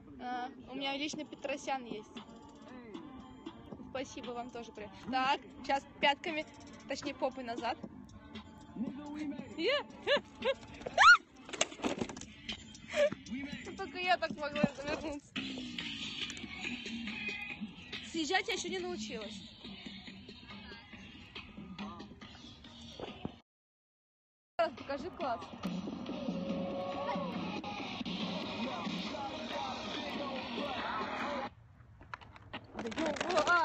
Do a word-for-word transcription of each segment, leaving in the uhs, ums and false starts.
А, у меня лично Петросян есть. Спасибо вам тоже. Привет. Так, сейчас пятками, точнее попой назад. Только я так могла завернуться. Съезжать я еще не научилась. Покажи класс. А!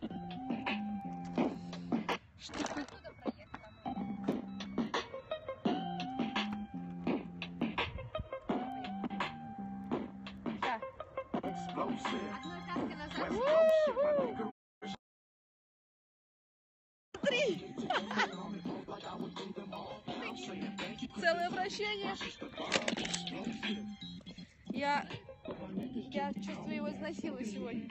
Что ты? Да. Одной каской назад. Смотри! Целое вращение. Я, я чувствую его изнасилую сегодня.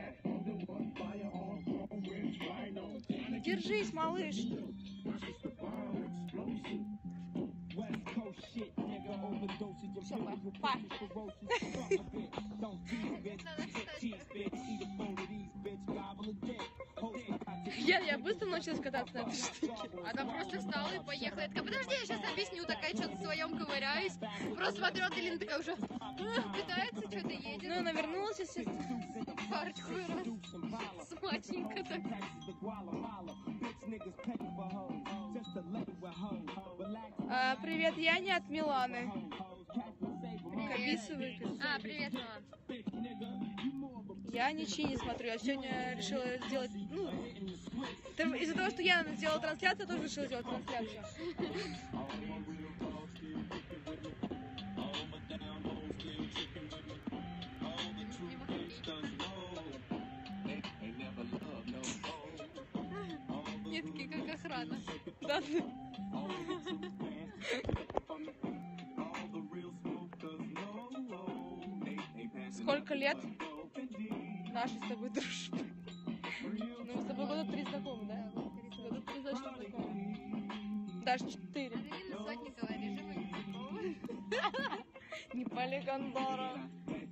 Держись, малыш. Все, па. Я, я быстро научилась кататься на этой штуке. Она просто встала и поехала. Я такая, подожди, я сейчас объясню. Такая, что-то в своем ковыряюсь. Просто смотрю, Аделина такая уже питается, что-то едет. Ну, она вернулась, естественно. Парочку раз. Смачненько так. А, привет, я не от Миланы. Привет. А, привет, Милан. Я ничьи не смотрю. Я сегодня решила сделать, ну, из-за того, что я сделала трансляцию, я тоже решила сделать трансляцию. Не такие, как охрана. Да. Сколько лет нашей с тобой дружбы? Ну, мы с тобой года три знакомы, да? Года три точно знакомы. Даже четыре. Аделина Сотникова, режим Не полигон Дора.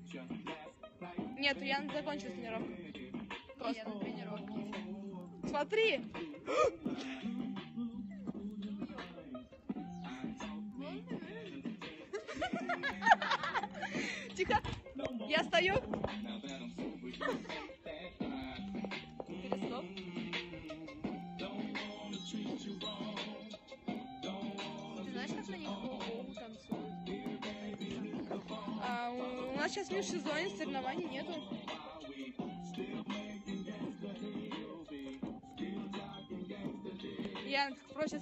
Нет, я закончила тренировку. Просто на тренировке. Смотри! Тихо! Я стою! Перестоп. Ты знаешь, как на них гоу-гоу танцуют? А, у нас сейчас в межсезонье, соревнований нету. Я просят.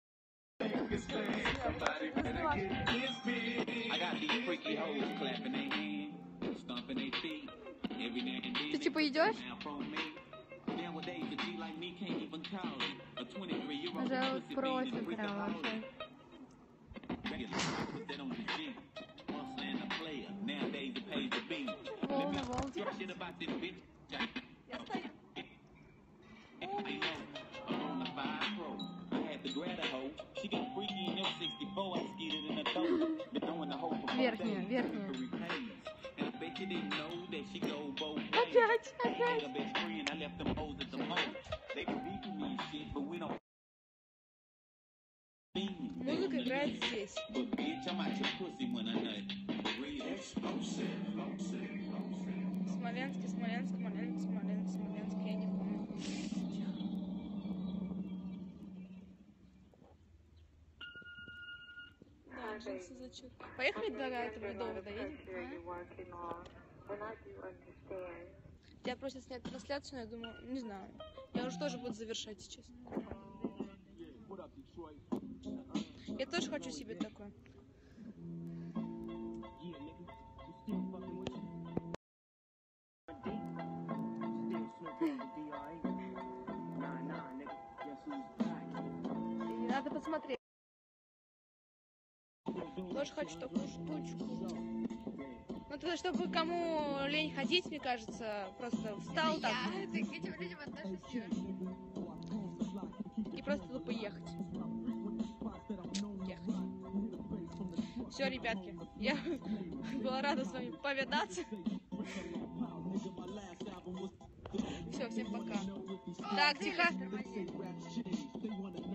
Ты типа идешь? Уже просит прям вообще. Волна, волна. Я стою. Верхняя, верхняя. Опять, опять. Музыка играет здесь. Смоленск, Смоленск, Смоленск, Смоленск, Смоленск, я не помню. Да, джинсы зачет. Поехали до этого Ледового, доедем? Тебя просят снять трансляцию, но я думаю, не знаю. Я уже тоже буду завершать сейчас. Я тоже хочу себе такое. Надо посмотреть. Тоже хочу такую штучку. Ну, тогда, чтобы кому лень ходить, мне кажется, просто встал так. Я, ты к этим людям отношусь. И просто тупо ехать. Ехать. Все, ребятки, я была рада с вами повидаться. Все, всем пока. Так, тихо.